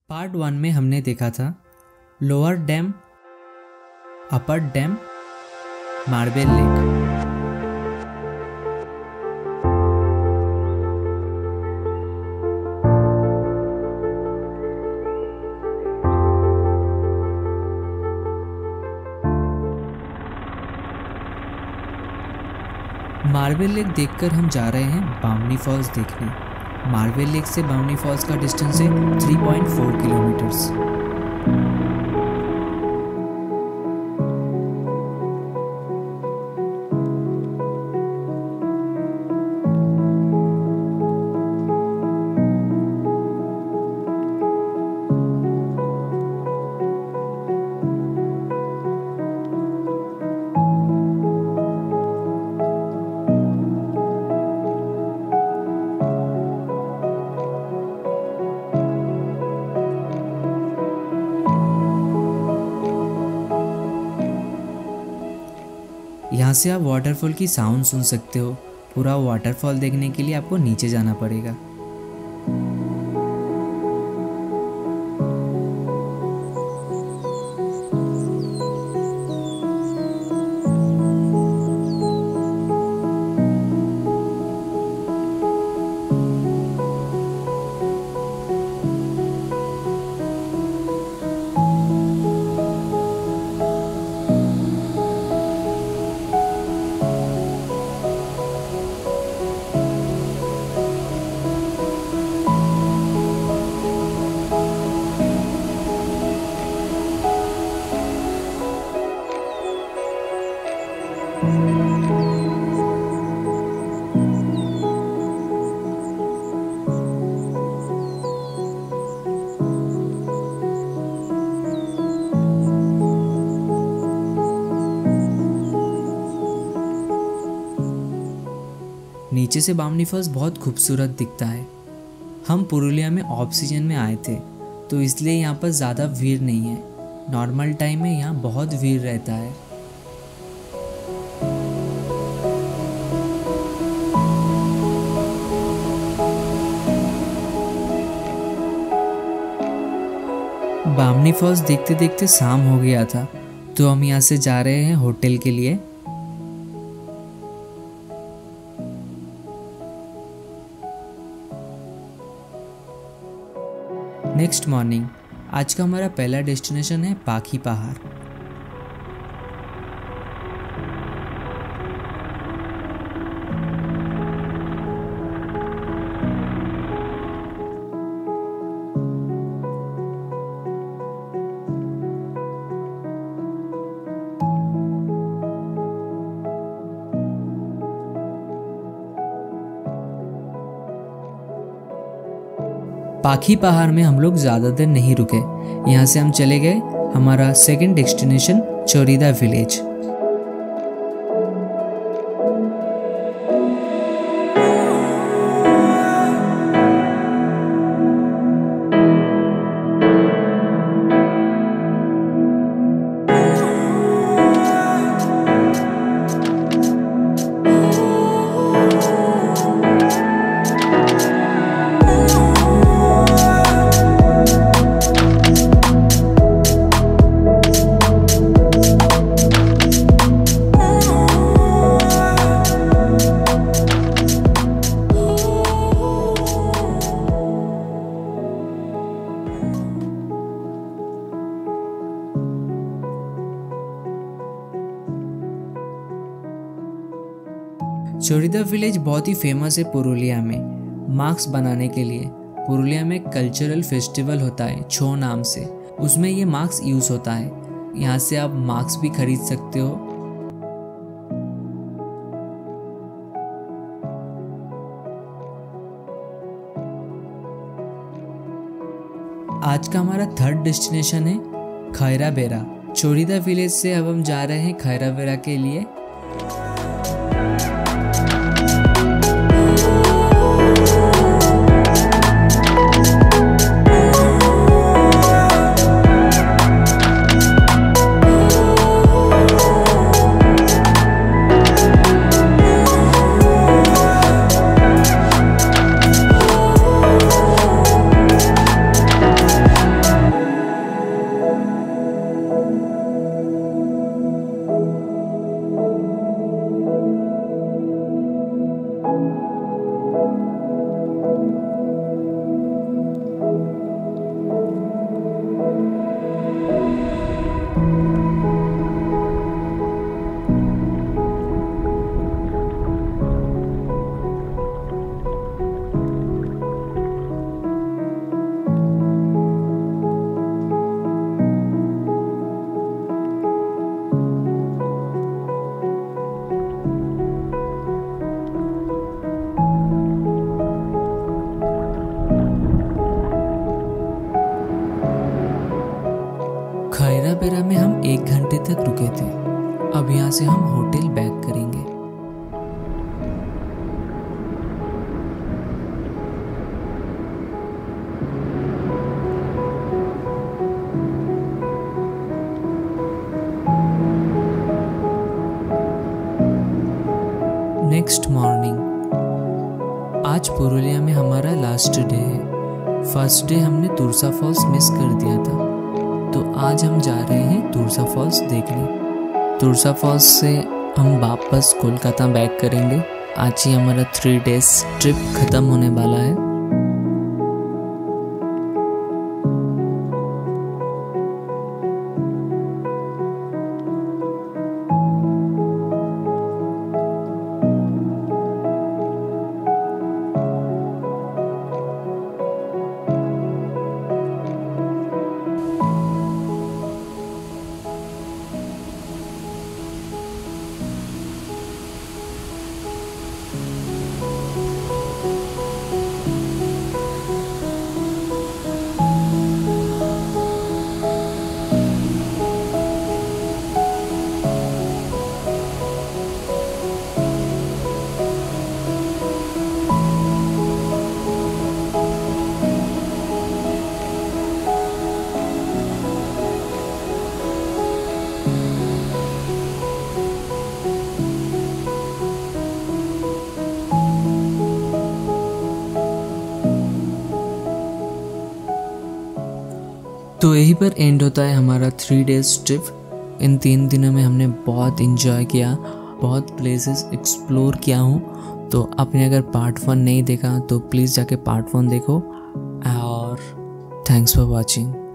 Part 1 में हमने देखा था lower dam, upper dam, marble lake. Marble lake देखकर हम जा रहे हैं बामनी फॉल्स देखने। मार्बल लेक से बामनी फॉल्स का डिस्टेंस है 3.4 किलोमीटर्स। यहाँ से आप वाटरफॉल की साउंड सुन सकते हो। पूरा वाटरफॉल देखने के लिए आपको नीचे जाना पड़ेगा। नीचे से बामनी फॉल्स बहुत खूबसूरत दिखता है। हम पुरुलिया में ऑफ सीजन में आए थे, तो इसलिए यहाँ पर ज़्यादा भीड़ नहीं है। नॉर्मल टाइम में यहाँ बहुत भीड़ रहता है। बामनी फॉल्स देखते देखते शाम हो गया था, तो हम यहाँ से जा रहे हैं होटल के लिए। नेक्स्ट मॉर्निंग आज का हमारा पहला डेस्टिनेशन है पाखी पहाड़। पाखी पहाड़ में हम लोग ज़्यादा देर नहीं रुके। यहाँ से हम चले गए हमारा second destination Chorida village. Chorida village बहुत ही फेमस है पुरुलिया में मास्क बनाने के लिए। पुरुलिया में कल्चरल फेस्टिवल होता है छो नाम से, उसमें ये मास्क यूज़ होता है। यहाँ से आप मास्क भी खरीद सकते हो। आज का हमारा थर्ड डेस्टिनेशन है खैरा बेरा। चोरीदा विलेज से अब हम जा रहे हैं खैरा बेरा के लिए। तेरा पेरा में हम 1 घंटे तक रुके थे। अब यहाँ से हम होटल बैक करेंगे। नेक्स्ट मॉर्निंग, आज पुरुलिया में हमारा लास्ट डे है। फर्स्ट डे हमने तुरसा फॉल्स मिस कर दिया था, तो आज हम जा रहे हैं तुरसा फॉल्स देखने। तुरसा फॉल्स से हम वापस कोलकाता बैक करेंगे। आज ही हमारा 3 डेज ट्रिप ख़त्म होने वाला है। तो यहीं पर एंड होता है हमारा 3 डेज ट्रिप। इन 3 दिनों में हमने बहुत इन्जॉय किया, बहुत प्लेसेस एक्सप्लोर किया हूँ। तो आपने अगर पार्ट 1 नहीं देखा तो प्लीज़ जाके पार्ट 1 देखो। और थैंक्स फॉर वॉचिंग।